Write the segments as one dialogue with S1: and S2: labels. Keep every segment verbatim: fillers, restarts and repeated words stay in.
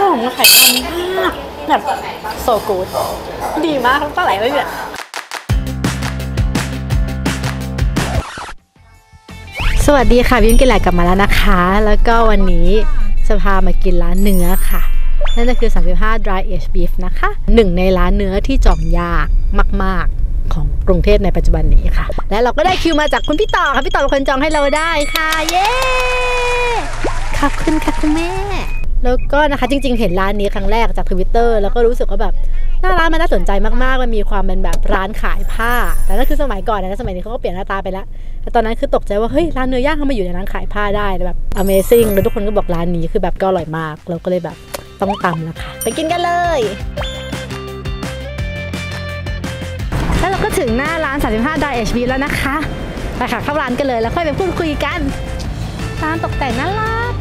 S1: อมไข่มันมากแบบโซกูดดีมากน้ำตาไหลเลยเนี่ยสวัสดีค่ะบิ้มกินแหลกกลับมาแล้วนะคะแล้วก็วันนี้จะพามากินร้านเนื้อค่ะนั่นก็คือสามสิบห้า dry aged beef นะคะหนึ่งในร้านเนื้อที่จองยากมากๆของกรุงเทพในปัจจุบันนี้ค่ะและเราก็ได้คิวมาจากคุณพี่ต่อค่ะพี่ต่อเป็นคนจองให้เราได้ค่ะเย้ขอบคุณค่ะคุณแม่แล้วก็นะคะจริงๆเห็นร้านนี้ครั้งแรกจาก ทวิตเตอร์ แล้วก็รู้สึกว่าแบบหน้าร้านมันน่าสนใจมากๆมันมีความเป็นแบบร้านขายผ้าแต่นั่นคือสมัยก่อนนะสมัยนี้เขาก็เปลี่ยนหน้าตาไปแล้วแต่ตอนนั้นคือตกใจว่าเฮ้ยร้านเนื้อย่างทำไมอยู่ในร้านขายผ้าได้แบบ Amazing แล้วทุกคนก็บอกร้านนี้คือแบบก็อร่อยมากเราก็เลยแบบต้องตำนะคะไปกินกันเลยแล้วเราก็ถึงหน้าร้านสามสิบห้า dry aged beef แล้วนะคะไปค่ะเข้าร้านกันเลยแล้วค่อยไปพูดคุยกันร้านตกแต่งน่ารัก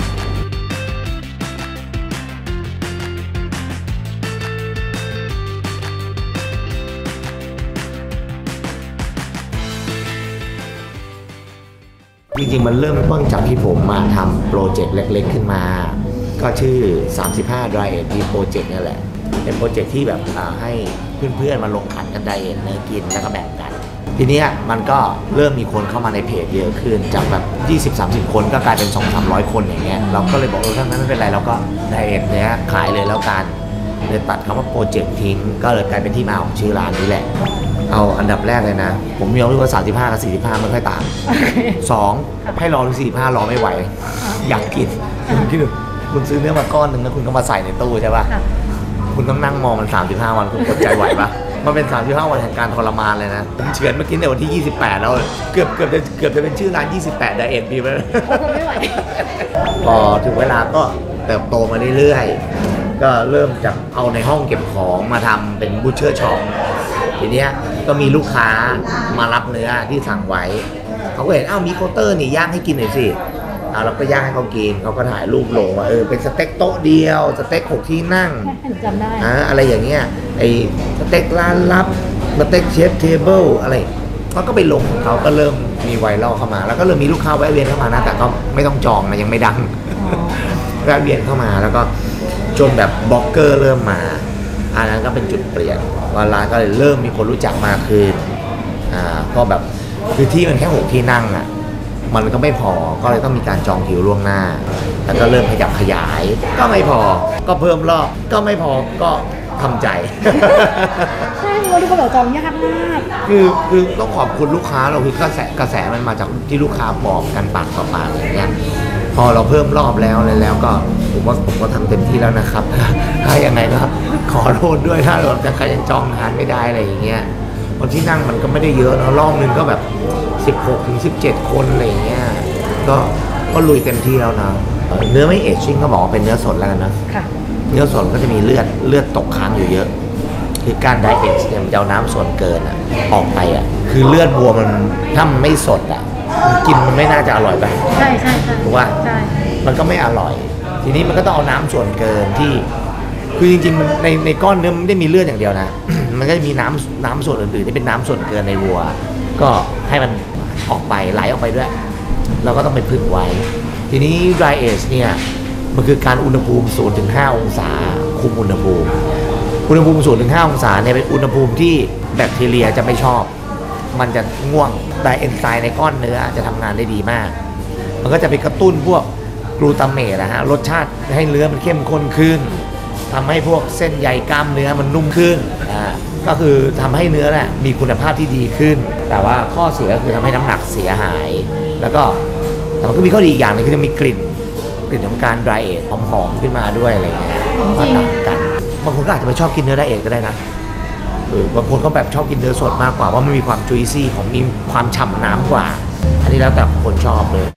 S2: จริงๆมันเริ่มต้นจากที่ผมมาทำโปรเจกต์เล็กๆขึ้นมาก็ชื่อสามสิบห้า dry aged beef project นี่แหละเป็นโปรเจกต์ที่แบบให้เพื่อนๆมาลงขันกันไดเอทเนื้อกินแล้วก็แบ่งกันทีนี้มันก็เริ่มมีคนเข้ามาในเพจเยอะขึ้นจากแบบ ยี่สิบถึงสามสิบ คนก็กลายเป็น สองถึงสามร้อย คนอย่างเงี้ยเราก็เลยบอกเออถ้างั้นไม่เป็นไรเราก็ไดเอทเนื้อขายเลยแล้วกันเลยตัดคำว่าโปรเจกต์ทิ้งก็เลยกลายเป็นที่มาของชื่อร้านนี้แหละเอาอันดับแรกเลยนะผมยอมรับว่าสามสิบห้ากับสี่สิบห้าไม่ค่อยต่างสองให้รอถึงสี่สิบห้ารอไม่ไหวอยากกินคุณคิดดูคุณซื้อเนื้อมาก้อนหนึ่งแล้วคุณก็มาใส่ในตู้ใช่ป่ะคุณต้องนั่งมองมันสามสิบห้าวันคุณอดใจไหวป่ะมันเป็นสามสิบห้าวันแห่งการทรมานเลยนะผมเฉือนเมื่อกี้ในวันที่ยี่สิบแปดแล้วเกือบเกือบจะเกือบจะเป็นชื่อร้านยี่สิบแปด Dry Aged Beef แล้วไม่ไหวพอถึงเวลาก็เติบโตมาเรื่อยๆก็เริ่มจากเอาในห้องเก็บของมาทำเป็นบูชเชอร์ช็อปทีเนี้ยก็มีลูกค้ามารับเนื้อที่สั่งไว้เขาก็เห็นอ้าวมีโคเตอร์นี่ย่างให้กินหน่อยสิเอาเราก็ย่างให้เขากินเขาก็ถ่ายรูปลงว่าเออเป็นสเต็กโต๊ะเดียวสเต็กหกที่นั่ง
S1: จำได้
S2: อะอะไรอย่างเงี้ยไอสเต็กร้านลับสเต็กเชฟเทเบิลอะไรเขาก็ไปลงของเขาก็เริ่มมีไวรัลเข้ามาแล้วก็เริ่มมีลูกค้าแวะเวียนเข้ามานะแต่ก็ไม่ต้องจองนะยังไม่ดังแวะเวียนเข้ามาแล้วก็จนแบบบล็อกเกอร์เริ่มมาอันนั้นก็เป็นจุดเปลี่ยนว่าร้านก็เลยเริ่มมีคนรู้จักมากขึ้นอ่าก็แบบคือที่มันแค่หกที่นั่งอ่ะมันก็ไม่พอก็เลยต้องมีการจองคิวล่วงหน้าแล้วก็เริ่มขยับขยายก็ไม่พอก็เพิ่มรอบก็ไม่พอก็ทำใจ
S1: ใช่เพราะทุกคนบอกจองยากมาก
S2: คือคือต้องขอบคุณลูกค้าเราคือกระแสกระแสมันมาจากที่ลูกค้าบอกกันปากต่อปากอย่างเงี้ยพอเราเพิ่มรอบแล้วเลยแล้วก็ผมว่าผมก็ทำเต็มที่แล้วนะครับถ้ายังไงก็ขอโทษด้วยถ้าเราจะใครยังจองงานไม่ได้อะไรอย่างเงี้ยคนที่นั่งมันก็ไม่ได้เยอะนะรอบนึงก็แบบสิบหกถึงสิบเจ็ดคนอะไรอย่างเงี้ยก็ก็ลุยเต็มที่แล้วนะเนื้อไม่เอจชิ่งก็บอกว่าเป็นเนื้อสดแล้วกันนะเนื้อสดก็จะมีเลือดเลือดตกค้างอยู่เยอะคือการไดเอทเนี่ยมันจะเอาน้ำส่วนเกินอ่ะออกไปอ่ะคือเลือดวัวมันถ้ามันไม่สดอ่ะกินมันไม่น่าจะอร่อยไป
S1: ใช่ใช่ใช่
S2: ถูกว่ามันก็ไม่อร่อยทีนี้มันก็ต้องเอาน้ำส่วนเกินที่คือจริงๆในในก้อนเนื้อมันไม่ได้มีเลือดอย่างเดียวนะ มันก็จะมีน้ำน้ำส่วนอื่นๆที่เป็นน้ำส่วนเกินในวัวก็ให้มันออกไปไหลออกไปด้วยเราก็ต้องไปพึ่งไว้ทีนี้ dry age เนี่ยมันคือการอุณหภูมิศูนย์ถึงห้าองศาคุมอุณหภูมิอุณหภูมิศูนย์ถึงห้าองศาเนี่ยเป็นอุณหภูมิที่แบคทีเรียจะไม่ชอบมันจะง่วงแต่เอนไซม์ในก้อนเนื้อจะทำงานได้ดีมากมันก็จะไปกระตุ้นพวกกลูตาเมตนะฮะรสชาติให้เนื้อมันเข้มข้นขึ้นทำให้พวกเส้นใยกล้ามเนื้อมันนุ่มขึ้นอ่าก็คือทำให้เนื้อเนี่ยมีคุณภาพที่ดีขึ้นแต่ว่าข้อเสียก็คือทำให้น้ำหนักเสียหายแล้วก็แต่มันก็มีข้อดีอีกอย่างนึงคือจะมีกลิ่นกลิ่นของการ dry age หอมๆขึ้นมาด้วยอะไรเงี้ยก็ต่างกันบางคนก็อาจจะไม่ชอบกินเนื้อ dry age ก็ได้นะเออบางคนก็แบบชอบกินเนื้อสดมากกว่าว่ามันมีความจุยซี่ของมีความฉ่ำน้ำกว่าอันนี้แล้วแต่คนชอบเลย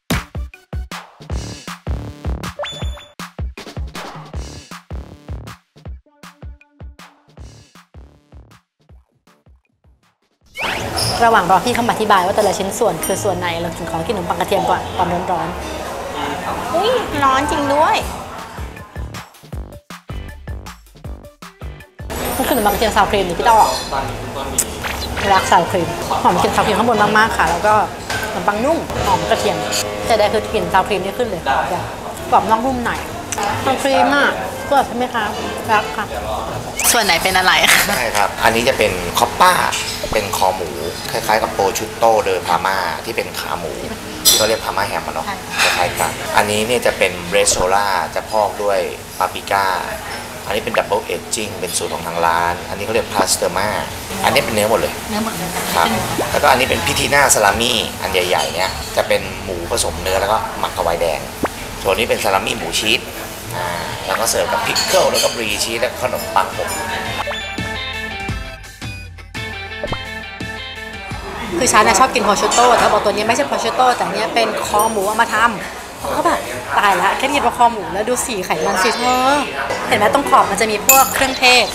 S1: ระหว่างรอพี่เขาอธิบายว่าแต่ละชิ้นส่วนคือส่วนไหนเราถึงขอกินขนมปังกระเทียมก่อนตอนร้อนๆอุ้ยร้อนจริงด้วยมันคือขนมปังกระเทียมซาวครีมหรือพี่ต่อรักซาวครีมหอมกลิ่นซาวครีมข้างบนมากๆค่ะแล้วก็ขนมปังนุ่มหอมกระเทียมแต่ได้คือกลิ่นซาวครีมนี่ขึ้นเลยกรอบนอกนุ่มในมันครีมอ่ะสวยใช่ไหมคะรักค่ะส่วนไหนเป็นอะไรคะ
S2: ใช่ครับอันนี้จะเป็นคอปป้าเป็นคอหมูคล้ายๆกับโปรชุตโต้เดอพาม่าที่เป็นขาหมูที่เขาเรียกพาม่าแฮมอะเนาะคล้ายๆกันอันนี้เนี่ยจะเป็นเบรสโซล่าจะพอกด้วยปาปริก้าอันนี้เป็นดับเบิลเอจจิ้งเป็นสูตรของทางร้านอันนี้เขาเรียกพาสเตอร์มาอันนี้เป็นเนื้อหมดเลย
S1: เนื้อหมดเลย
S2: ครับแล้วก็อันนี้เป็นพิทีน่าซาลามี่อันใหญ่ๆเนี่ยจะเป็นหมูผสมเนื้อแล้วก็หมักกับไวน์แดงส่วนนี้เป็นซาลามี่หมูชีสอ่าแล้วก็เสิร์ฟกับพิกเกิลแล้วก็บรีชีสและขนมปังผม
S1: คือฉันชอบกินพอชูโต้แต่บอกตัวนี้ไม่ใช่พอชูโต้แต่เนี้ยเป็นคอหมูเอามาทำก็แบบตายละแค่กินว่าคอหมูแล้วดูสีไขมันสิเธอเห็นไหมตรงขอบมันจะมีพวกเครื่องเทศ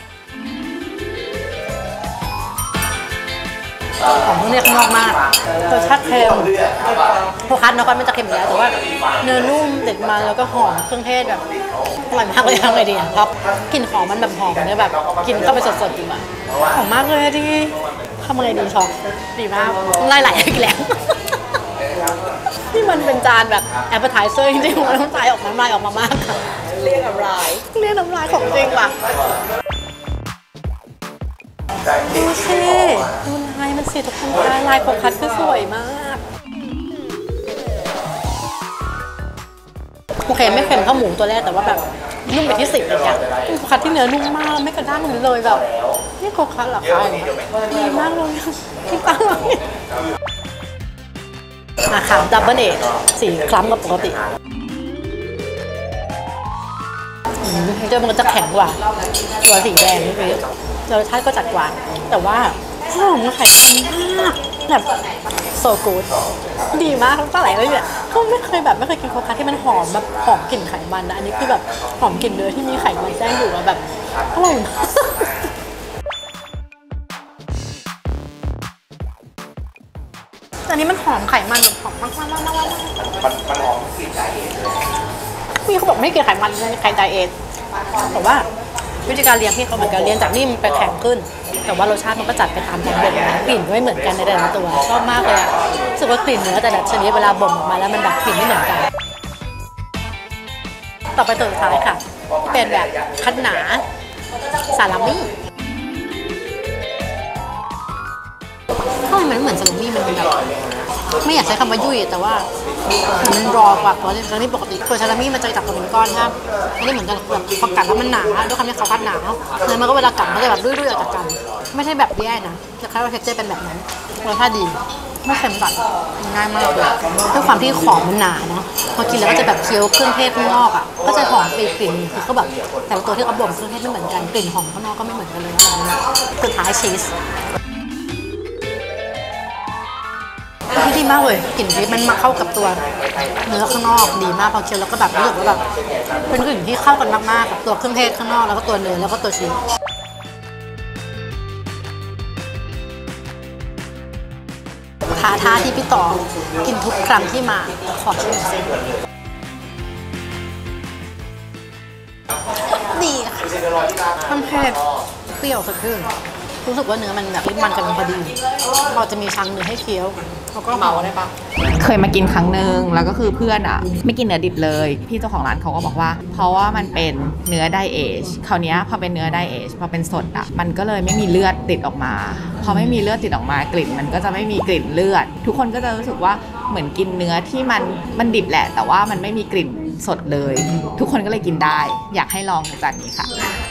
S1: ของพวกนี้ข้างนอกมากรสชาติเค็มพวกคัทนครมันจะเค็มอยู่แล้วแต่ว่าเนื้อนุ่มติดมันแล้วก็หอมเครื่องเทศแบบอร่อยมากเลยทำไงดีอ่ะครับกลิ่นหอมมันแบบหอมเนี่ยแบบกินเข้าไปสดๆจริงอ่ะหอมมากเลยที่ทำไงดีช็อกดีมากไล่ไหลอีกแล้วนี่มันเป็นจานแบบแอปเปอร์ไทเซอร์จริงๆมันต้องตายออกน้ำลายออกมามากค่ะเรียกน้ำลายเรียกน้ำลายของจริงว่ะดูสิดูลายมันสิทุกคนลายลายโฟกัสคือสวยมากโอเคไม่เค็มเท่าหมูตัวแรกแต่ว่าแบบนุ่มไปที่สิบเลยอ่ะโฟกัสที่เนื้อนุ่มมากไม่กระด้างเลยแบบนี่โฟกัสเหรอคะดีมากเลยที่ตั้งเลยมาค่ะดับเบิลเอทสีคล้ำกว่าปกติเจอมันก็จะแข็งกว่าตัวสีแดงนี่คือรสชาติก็จัดกว่าแต่ว่าหอมไข่มันมากแบบโซกูดดีมากทั้งตาไหลเลยเนี่ยก็ไม่เคยแบบไม่เคยกินโคคาที่มันหอมแบบหอมกลิ่นไขมันนะอันนี้คือแบบหอมกลิ่นเนื้อที่มีไขมันแทรกอยู่แบบอร่อยมากอันนี้มันหอมไขมันแบบหอมมากมากมากมากมัน
S2: มันหอมกลิ่นไดเอท
S1: พี่เขาบอกไม่กินไขมันในไข่ไดเอทแต่ว่าวิธีการเลี้ยงพี่เขาเหมือนกันเลี้ยงจากนิ่มไปแข็งขึ้นแต่ว่ารสชาติมันก็จัดไปตามแบบเดิมนะกลิ่นไม่เหมือนกันในแต่ละตัวชอบมากเลยอะรู้สึกว่ากลิ่นเนื้อแต่ละชนิดเวลาบ่มออกมาแล้วมันแบบกลิ่นไม่เหมือนกันต่อไปตัวสุดท้ายค่ะเป็นแบบคัดหนาซาลามี่ทำไมมันเหมือนซาลามี่มันแบบไม่อยากใช้คำว่ายุ่ยแต่ว่ามันรอกว่าตัวซาลามี่ปกติตัวซาลามี่มันจะจับตัวเป็นก้อนนะไม่ได้เหมือนกันแบบพอกัดแล้วมันหนาด้วยคำที่เขาคัดหนาเนื้อมันก็เวลากัดมันจะแบบรุ่ยๆออกจากกันไม่ใช่แบบแย่นะแต่แค่ว่าเท็กเจอร์เป็นแบบนั้นรสชาติดีไม่เค็มจัดง่ายมากเลยด้วยความที่ของมันหนาเนาะพอกินแล้วก็จะแบบเคี้ยวเครื่องเทศข้างนอกอ่ะก็จะหอมปีกลิ่นคือเขาแบบแต่ละตัวที่เขาบ่มเครื่องเทศไม่เหมือนกันกลิ่นหอมข้างนอกก็ไม่เหมือนกันเลยสุดท้ายชีสที่ดีมากเลยกลิ่นชีสมันมาเข้ากับตัวเนื้อข้างนอกดีมากพอเคี้ยวแล้วก็แบบรู้สึกว่าแบบเป็นกลิ่นที่เข้ากันมากๆกับตัวเครื่องเทศข้างนอกแล้วก็ตัวเนื้อแล้วก็ตัวชีสท้าท่าที่พี่ต่อกินทุกครั้งที่มาขอชิมซิดีค่ะมันเผ็ดเปรี้ยวสดชื่นรู้สึกว่าเนื้อมันแบบมันกันพอดีเราจะมีชั้นเนื้อให้เคี้ยวแล้วก็เมาได้ปะ
S3: เคยมากินครั้งหนึ่งแล้วก็คือเพื่อนอ่ะไม่กินเนื้อดิบเลยพี่เจ้าของร้านเขาก็บอกว่าเพราะว่ามันเป็นเนื้อไดเอจคราวนี้พอเป็นเนื้อไดเอจพอเป็นสดอ่ะมันก็เลยไม่มีเลือดติดออกมาพอไม่มีเลือดติดออกมากลิ่นมันก็จะไม่มีกลิ่นเลือดทุกคนก็จะรู้สึกว่าเหมือนกินเนื้อที่มันมันดิบแหละแต่ว่ามันไม่มีกลิ่นสดเลยทุกคนก็เลยกินได้อยากให้ลองจานนี้ค่ะ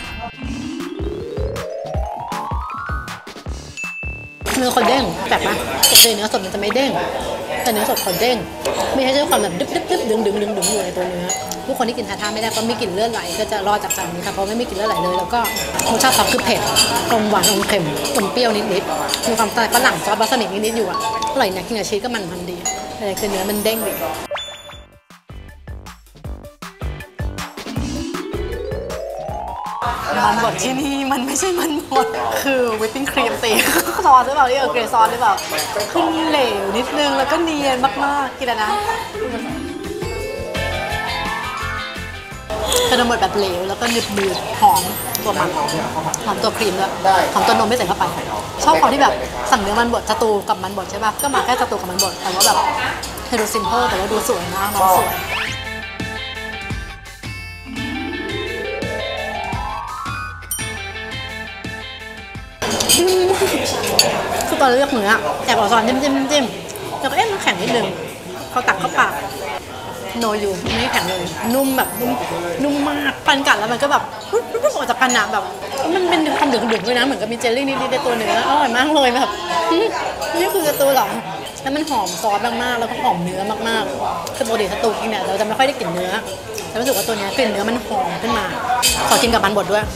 S1: เนื้อเขาเด้งแบบว่าปกติเนื้อสดมันจะไม่เด้งแต่เนื้อสดเขาเด้งไม่ใช่ด้วยความแบบดึ๊บดึ๊บดึ๊บดึงดึงดึงดึงอยู่ในตัวเนื้อผู้คนที่กินทาท่าไม่ได้ก็ไม่กินเลือดไหลก็จะรอดจากจานนี้ค่ะเพราะไม่มีกลิ่นเลือดไหลเลยแล้วก็รสชาติซอสคือเผ็ดอมหวานอมเค็มอมเปรี้ยวนิดนิดมีความสไตล์ฝรั่งซอสบาสมิกนิดนิดอยู่อ่ะอร่อยนะกินกับชีสก็มันมันดีอะไรคือเนื้อมันเด้งดีมันบดที่นี่มันไม่ใช่มันบดคือวิปปิ้งครีมตีซอสหรือเปล่าที่เออเกรซอสหรือเปล่าขึ้นเหลวนิดนึงแล้วก็เนียนมากๆกินแล้วนะขนมบดแบบเหลวแล้วก็หนึบหนึบหอมตัวมันหอมตัวครีมด้วยหอมตัวนมไม่ใส่เข้าไปชอบความที่แบบสั่งเนื้อมันบดสตูกับมันบดใช่ป่ะก็มาแค่สตูกับมันบดแต่ว่าแบบดูซิมเพิลแต่ว่าดูสวยนะน้องสวยคือตอนเลือกเนื้อแอบเอาซอสจิ้มจิ้มจิ้มแล้วก็เอ๊ะมันแข็งนิดนึงเขาตักเข้าปากโนยูไม่แข็งเลยนุ่มแบบนุ่มนุ่มมากปันกัดแล้วมันก็แบบรุ่นออกจากกันอะแบบมันเป็นความดึงๆด้วยนะเหมือนกับมีเจลลี่นิดๆในตัวเนื้ออร่อยมากเลยแบบนี่คือสตูหรอแล้วมันหอมซอสมากๆแล้วก็หอมเนื้อมากๆคือปกติสตูกินเนี่ยเราจะไม่ค่อยได้กลิ่นเนื้อแต่รู้สึกว่าตัวนี้กลิ่นเนื้อมันหอมขึ้นมาขอกินกับมันบดด้วย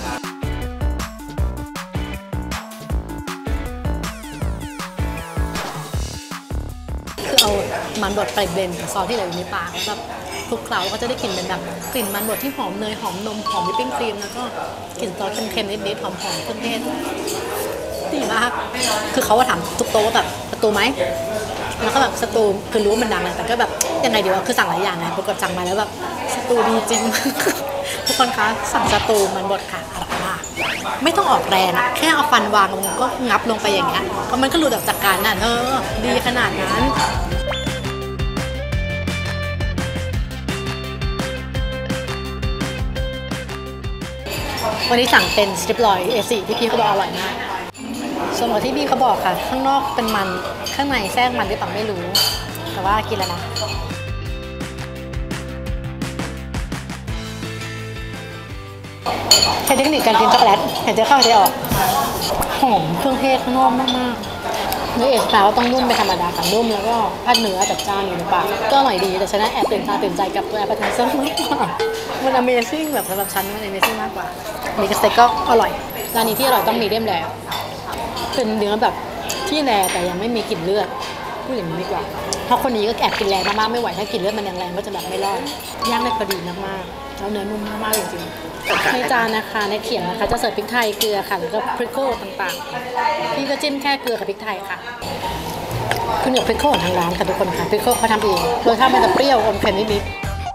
S1: คือเอามันบดไปเบลนด์กับซอสที่เหลืออยู่ในปากแล้วแบบคลุกเคล้าก็จะได้กลิ่นเป็นแบบกลิ่นมันบดที่หอมเนยหอมนมหอมวิปปิ้งครีมแล้วก็กลิ่นซอสเค็มๆนิดๆหอมๆเครื่องเทศดีมากคือเขาว่าถามทุกโต๊ะว่าแบบสตูไหมแล้วก็แบบสตูคือรู้ว่ามันดังนะแต่ก็แบบยังไงดีวะคือสั่งหลายอย่างไงปรากฏสั่งมาแล้วแบบสตูดีจริงทุกคนคะสั่งสตูมันบดค่ะอร่อยมากไม่ต้องออกแรงอะแค่เอาฟันวางลงก็งับลงไปอย่างเงี้ยก็มันก็หลุดออกจากกันน่ะเธอดีขนาดนั้นวันนี้สั่งเป็นสตริปลอย เอ สี่ ที่พี่เขาบอกอร่อยมากส่วนของที่พี่เขาบอกค่ะข้างนอกเป็นมันข้างในแทรกมันหรือเปล่าไม่รู้แต่ว่ากินแล้วนะใช้เทคนิคการกินช็อกโกแลตหายใจเข้าหายใจออกหอมเครื่องเทศข้างนอกมากๆเนื้อเอสพาวต้องนุ่มไปธรรมดาค่ะนุ่มแล้วก็ผัดเนื้อจัดจ้านอยู่ในปากก็อร่อยดีแต่ฉันแอบตื่นตาตื่นใจกับตัวแอปเปิลไทเซอร์มากกว่ามัน Amazing แบบสำหรับฉันมัน Amazing มากกว่ามีกระสเต็กก็อร่อยร้านนี้ที่อร่อยต้องมีเดียมแรร์เป็นเนื้อแบบที่แรแต่ยังไม่มีกลิ่นเลือดพูดอย่างนี้ดีกว่าเพราะคนนี้ก็แอบกินแรงมากๆไม่ไหวถ้ากลิ่นเลือดมันยังแรงก็จะแบบไม่รอดย่างได้พอดีมากๆแล้วเนื้อนุ่มมากๆจริงๆในจานนะคะในเขียงนะคะจะเสิร์ฟพริกไทยเกลือค่ะแล้วก็พริกโคต่างๆพี่ก็จิ้มแค่เกลือกับพริกไทยค่ะขึ้นกับพริกโคของทางร้านค่ะทุกคนค่ะพริกโคเขาทำเองรสชาติมันจะเปรี้ยวอมเค็มนิด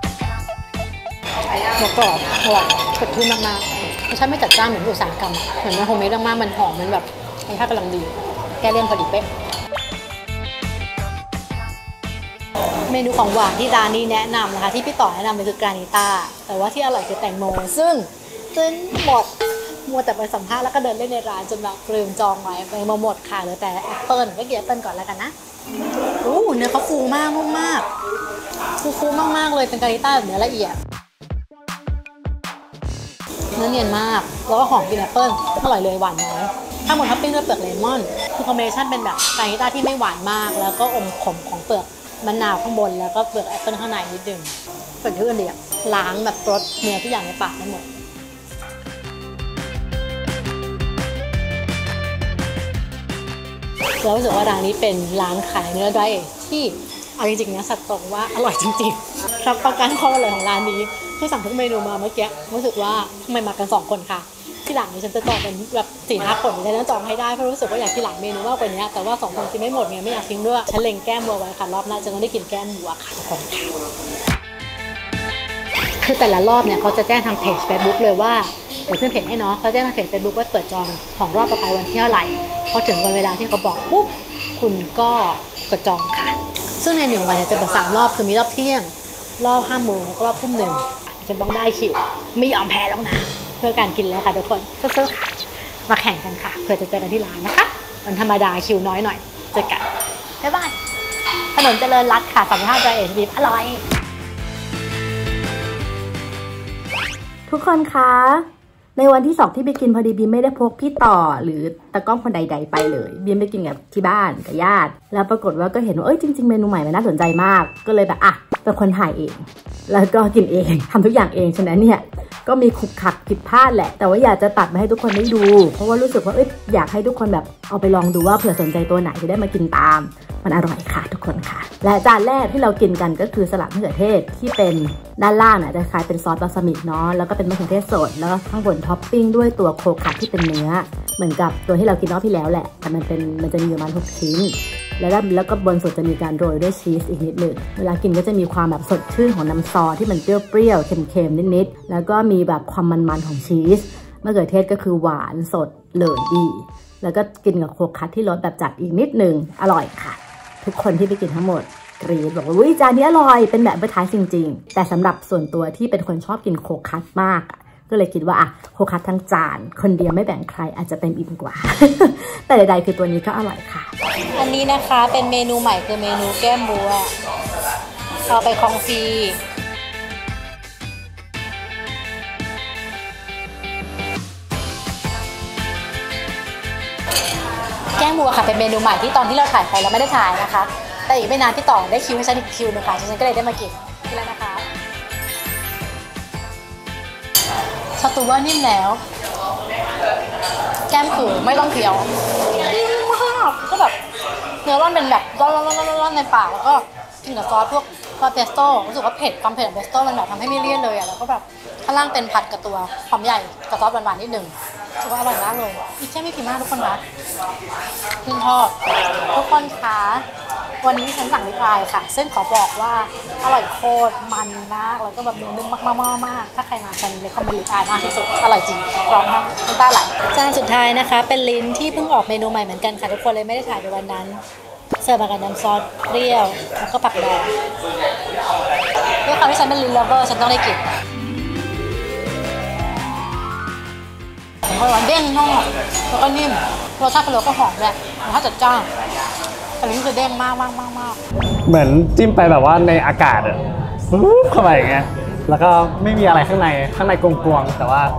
S1: ๆแล้วก็อร่อยสดชื่นมากๆรสชาติไม่จัดจ้านเหมือนอุตสาหกรรมเหมือนมันโฮมเมดมากๆมันหอมมันแบบรสชาติกำลังดีแก้เลี่ยนพอดีเป๊ะเมนูของหวานที่ร้านนี้แนะนำนะคะที่พี่ต่อแนะนำเลยคือกรานิต้าแต่ว่าที่อร่อยคือแตงโมซึ่งซึ่งหมดมัวแต่ไปสัมภาษณ์แล้วก็เดินเล่นในร้านจนแบบลืมจองไว้ไปมาหมดค่ะเหลือแต่แอปเปิลก็กินแอปเปิลก่อนแล้วกันนะอู้เนื้อเขาฟูมากนุ่มมากฟูฟูมากๆเลยเป็นกรานิต้าแบบเนื้อละเอียดเนื้อเนียนมากแล้วก็หอมกินแอปเปิลอร่อยเลยหวานน้อยถ้าหมดท็อปปิ้งด้วยเปลือกเลมอนคือคอมบิเนชั่นเป็นแบบกรานิต้าที่ไม่หวานมากแล้วก็อมขมของเปลือกมะนาวข้างบนแล้วก็เปลือกแอปเปิลข้างในนิดนึงส่วนที่อื่นเดียวล้างแบบรสเนื้อทุกอย่างในปากได้หมดเรารู้สึกว่าร้านนี้เป็นร้านขายเนื้อไดเอทที่เอาจริงๆนะสัตว์ตรงว่าอร่อยจริงๆรับประกันความอร่อยของร้านนี้คือสั่งทุกเมนูมาเมื่อกี้รู้สึกว่าทำไมมากันสองคนค่ะที่หลังนี้ฉันจะจองเป็นแบบสี่ห้าคนฉันต้องจองให้ได้เพราะรู้สึกว่าอยากที่หลังเมนูมากกว่านี้แต่ว่าสองคนกินไม่หมดไงไม่อยากทิ้งด้วยฉันเล็งแก้มวัวไว้ค่ะรอบหน้าจะต้องได้กินแก้มวัวค่ะทุกคนค่ะคือแต่ละรอบเนี่ยเขาจะแจ้งทางเพจ Facebook เลยว่าเดี๋ยวเพื่อนเพจให้เนาะเขาแจ้งทางเพจ Facebook ว่าเปิดจองของรอบต่อไปวันที่เท่าไหร่พอถึงวันเวลาที่เขาบอกปุ๊บคุณก็กดจองค่ะซึ่งในหนึ่งวันจะเปิดสามรอบคือมีรอบเที่ยงรอบห้าโมงแล้วก็รอบทุ่มหนึ่งฉันต้องได้คิวไม่ยอมแพ้แล้วนะเพื่อการกินแล้วค่ะทุกคนสู้ๆค่ะมาแข่งกันค่ะเพื่อจะเจอกันที่ร้านนะคะวันธรรมดาคิวน้อยหน่อยเจอกันบ๊ายบายถนนเจริญรัตน์ค่ะสามสิบห้า Dry Age Beef อร่อย
S4: ทุกคนคะในวันที่สองที่ไปกินพอดีบีมไม่ได้พกพี่ต่อหรือตากล้องคนใดๆไปเลยบีมไปกินกับที่บ้านกับญาติแล้วปรากฏว่าก็เห็นว่าเอ้ยจริงๆเมนูใหม่มันน่าสนใจมากก็เลยแบบอ่ะเป็นคนถ่ายเองแล้วก็กินเองทำทุกอย่างเองฉะนั้นเนี่ยก็มีขุกขักผิดพลาดแหละแต่ว่าอยากจะตัดมาให้ทุกคนได้ดูเพราะว่ารู้สึกว่าเอ้ยอยากให้ทุกคนแบบเอาไปลองดูว่าเผื่อสนใจตัวไหนจะได้มากินตามมันอร่อยค่ะทุกคนค่ะและจานแรกที่เรากินกันก็คือสลัดมะเขือเทศที่เป็นด้านล่างน่ะจะคล้ายเป็นซอสบาซามิกเนาะแล้วก็เป็นมะเขือเทศสดแล้วก็ข้างบนท็อปปิ้งด้วยตัวโคคัตที่เป็นเนื้อเหมือนกับตัวที่เรากินรอบที่แล้วแหละแต่มันเป็นมันจะมีประมาณหกชิ้นแล้วแล้วก็บนสุดจะมีการโรยด้วยชีสอีกนิดหนึ่งเวลากินก็จะมีความแบบสดชื่นของน้ำซอสที่มันเปรี้ยวๆเค็มๆนิดๆแล้วก็มีแบบความมันๆของชีสมะเขือเทศก็คือหวานสดเลยดีแล้วก็กินกับโคคัตที่รสแบบจัดอีกนิดหนึ่งอร่อยค่ะทุกคนที่ไปกินทั้งหมดกรี๊ดบอกว่าอุ้ยจานนี้อร่อยเป็นแบบเบอร์ท้ายจริงๆแต่สำหรับส่วนตัวที่เป็นคนชอบกินโคคัตมากก็เลยคิดว่าอ่ะโคคัสทั้งจานคนเดียวไม่แบ่งใครอาจจะเต็มอิ่มกว่า แต่ใดๆคือตัวนี้ก็อร่อยค่ะ
S1: อันนี้นะคะเป็นเมนูใหม่คือเมนูแก้มบัวเอาไปคองฟรีแก้มบัวค่ะเป็นเมนูใหม่ที่ตอนที่เราถ่ายไปเราไม่ได้ถ่ายนะคะแต่อีกไม่นานพี่ต่อได้คิวให้ฉันอีกคิวนึงค่ะฉันก็เลยได้มากินกินแล้วนะคะสตูว่านิ่มแล้วแก้มคือไม่ต้องเคี้ยวนิ่มมากก็แบบเนื้อร่อนเป็นแบบร่อนร่อนร่อนร่อนในปากแล้วก็กินกับซอสพวกซอสเพสโต้รู้สึกว่าเผ็ดความเผ็ดของเพสโต้มันแบบทำให้ไม่เลี่ยนเลยอ่ะแล้วก็แบบข้างล่างเป็นผัดกับตัวหอมใหญ่กับซอสหวานๆนิดหนึ่งรู้สึกว่าอร่อยมากเลยอีกแค่ไม่ผิดมากทุกคนนะคุณพ่อทุกคนคะวันนี้ฉันสั่งลิปอายค่ะซึ่งขอบอกว่าอร่อยโคตรมันมากแล้วก็แบบเนื้อนุ่มมากๆมากถ้าใครมาฉันเลยคอมเมนต์ลิปอายมากที่สุดอร่อยจริงร้องมากน้ำตาไหลจานสุดท้ายนะคะเป็นลิ้นที่เพิ่งออกเมนูใหม่เหมือนกันค่ะทุกคนเลยไม่ได้ถ่ายในวันนั้นเสิร์ฟมากับน้ำซอสเปรี้ยวแล้วก็ผักดองด้วยความที่ฉันเป็นลิ้นเลฟเวอร์ฉันต้องได้กินหวานเด้งนอกแล้วก็นิ่มรสชาติเป็นรสก็หอมเลยรสชาติจัดจ้านแต่ลิ้นคือเด้งมากมากมากมาก
S5: เหมือนจิ้มไปแบบว่าในอากาศอะปุ๊บเข้าไปอย่างเงี้ยแล้วก็ไม่มีอะไรข้างในข้างในกลวงๆแต่ว่า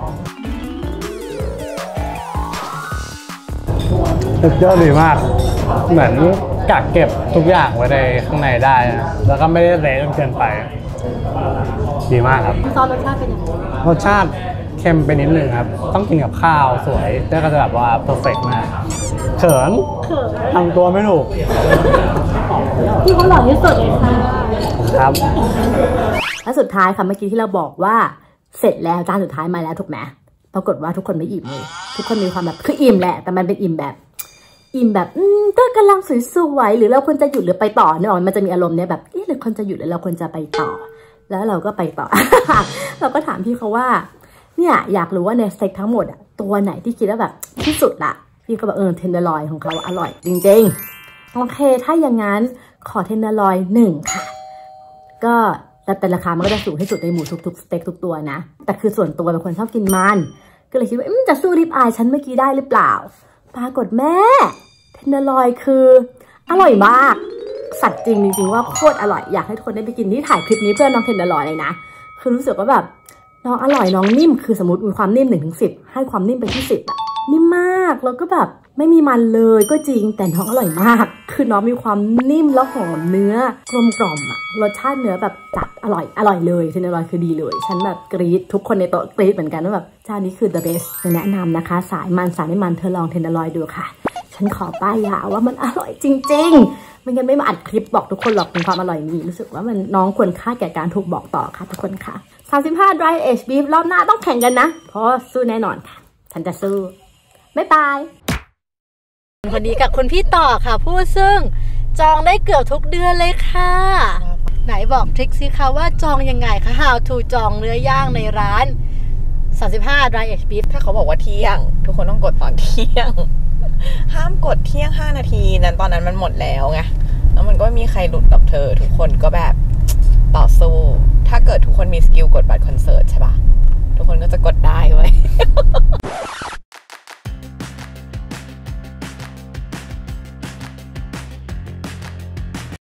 S5: สุดยอดดีมากเหมือนกักเก็บทุกอย่างไว้ในข้างในได้นะแล้วก็ไม่ได้เละจนเกินไปดีมากครับ
S1: ซอสรสชาติเป็นยังไง
S5: รสชาติเค็มไปนิดนึงครับต้องกินกับข้าวสวยแล้วก็จะแบบว่าเพอร์เฟกต์มากเขินทำตัวไม่ถูก
S4: ที่เขาหล่อที่สุดเลยค่ะ
S5: ครับ
S4: และสุดท้ายค่ะเมื่อกี้ที่เราบอกว่าเสร็จแล้วจานสุดท้ายมาแล้วถูกไหมปรากฏว่าทุกคนไม่อิ่มเลยทุกคนมีความแบบคืออิ่มแหละแต่มันเป็นอิ่มแบบอิ่มแบบอืมก็กำลังสวยๆหรือเราควรจะหยุดหรือไปต่อเนอะมันจะมีอารมณ์เนี้ยแบบเอ๊ะหรือควรจะหยุดหรือเราควรจะไปต่อแล้วเราก็ไปต่อ เราก็ถามพี่เขาว่าเนี่ยอยากรู้ว่าในสเต็กทั้งหมดอะตัวไหนที่คิดว่าแบบที่สุดละพี่ก็บอกเออเทนเดอร์ลอยของเขาอร่อยจริงๆโอเคถ้าอย่างนั้นขอเทนเดอร์ลอยหนึ่งค่ะก็แต่ราคามันก็จะสูงที่สุดในหมูทุกๆสเต็กทุกตัวนะแต่คือส่วนตัวเป็นคนชอบกินมันก็เลยคิดว่าจะสู้ริบอายฉันเมื่อกี้ได้หรือเปล่าปรากฏแม่เทนเดอร์ลอยคืออร่อยมากสัตว์จริงจริงๆว่าโคตรอร่อยอยากให้ทุกคนได้ไปกินที่ถ่ายคลิปนี้เพื่อน้องเทนเดอร์ลอยเลยนะคือรู้สึกว่าแบบน้องอร่อยน้องนิ่มคือสมมติมีความนิ่มหนึ่งถึงสิบให้ความนิ่มไปที่สิบอะนิ่มมากแล้วก็แบบไม่มีมันเลยก็จริงแต่น้องอร่อยมากคือน้องมีความนิ่มแล้วหอมเนื้อกลมกล่อมอะรสชาติเนื้อแบบจัดอร่อยอร่อยเลยเทนเดอร์ลอยคือดีเลยฉันแบบกรี๊ดทุกคนในโต๊ะกรี๊ดเหมือนกันว่าแบบจานนี้คือ the best แนะนำนะคะสายมันสายไม่มันเธอลองเทนเดอร์ลอยดูค่ะฉันขอป้ายยาว่ามันอร่อยจริงๆไม่งั้นไม่มาอัดคลิปบอกทุกคนหรอกเป็นความอร่อยนี้รู้สึกว่ามันน้องควรค่าแก่การถูกบอกต่อค่ะทุกคนค่ะสามสิบห้า dry age beef รอบหน้าต้องแข่งกันนะเพราะสู้แน่นอนค่ะฉันจะสู้บ๊ายบาย
S1: คนนี้กับคุณพี่ต่อค่ะผู้ซึ่งจองได้เกือบทุกเดือนเลยค่ะไหนบอกทริคสิคะว่าจองยังไงคะ how to จองเนื้อย่างในร้านสามสิบห้า dry age beef
S3: ถ้าเขาบอกว่าเที่ยงทุกคนต้องกดตอนเที่ยงห้ามกดเที่ยงห้านาทีนั้นตอนนั้นมันหมดแล้วไงแล้วมันก็ไม่มีใครหลุดกับเธอทุกคนก็แบบต่อสู้ถ้าเกิดทุกคนมีสกิลกดบัตรคอนเสิร์ตใช่ปะ